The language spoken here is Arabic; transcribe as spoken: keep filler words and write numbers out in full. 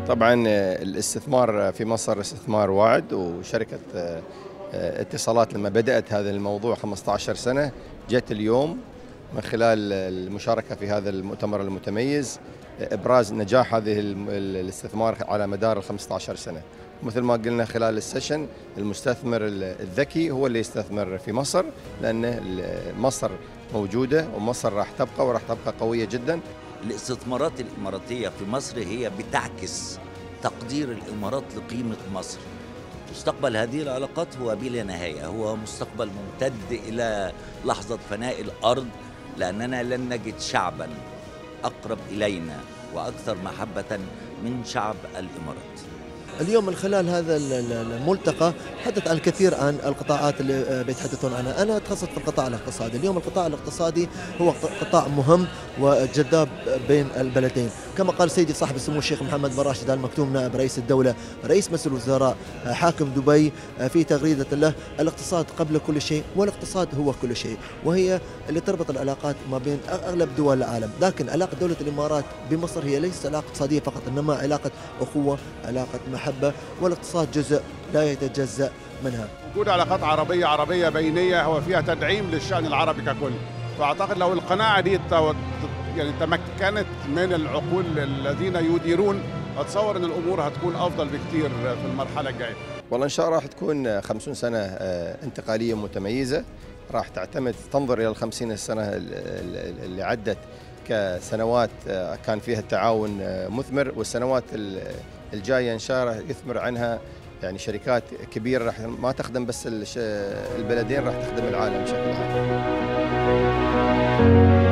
طبعا الاستثمار في مصر استثمار واعد، وشركة اتصالات لما بدأت هذا الموضوع خمسة عشر سنة جت اليوم من خلال المشاركة في هذا المؤتمر المتميز إبراز نجاح هذه الاستثمار على مدار ال خمسة عشر سنة. مثل ما قلنا خلال السيشن، المستثمر الذكي هو اللي يستثمر في مصر، لأن مصر موجودة ومصر راح تبقى وراح تبقى قوية جدا. الاستثمارات الإماراتية في مصر هي بتعكس تقدير الإمارات لقيمة مصر. مستقبل هذه العلاقات هو بلا نهاية، هو مستقبل ممتد إلى لحظة فناء الأرض، لأننا لن نجد شعبا أقرب إلينا وأكثر محبة من شعب الإمارات. اليوم من خلال هذا الملتقى حدث عن الكثير عن القطاعات اللي بيتحدثون عنها. أنا أتخصص في القطاع الاقتصادي. اليوم القطاع الاقتصادي هو قطاع مهم وجذاب بين البلدين، كما قال سيدي صاحب السمو الشيخ محمد بن راشد آل مكتوم نائب رئيس الدولة رئيس مجلس الوزراء حاكم دبي في تغريدة له: الاقتصاد قبل كل شيء والاقتصاد هو كل شيء، وهي اللي تربط العلاقات ما بين أغلب دول العالم. لكن علاقة دولة الإمارات بمصر هي ليست علاقة اقتصادية فقط، إنما علاقة أخوة، علاقة محبة، والاقتصاد جزء لا يتجزأ منها. وجود علاقات عربية عربية بينية هو فيها تدعيم للشأن العربي ككل، فأعتقد لو القناعة دي يعني تمكنت من العقول الذين يديرون، أتصور أن الأمور هتكون أفضل بكثير في المرحلة الجاية. والله إن شاء الله راح تكون خمسون سنة انتقالية متميزة، راح تعتمد تنظر إلى الخمسين السنة اللي عدت كسنوات كان فيها التعاون مثمر، والسنوات الجاية إن شاء الله يثمر عنها يعني شركات كبيرة راح ما تخدم بس البلدين، راح تخدم العالم بشكل عام.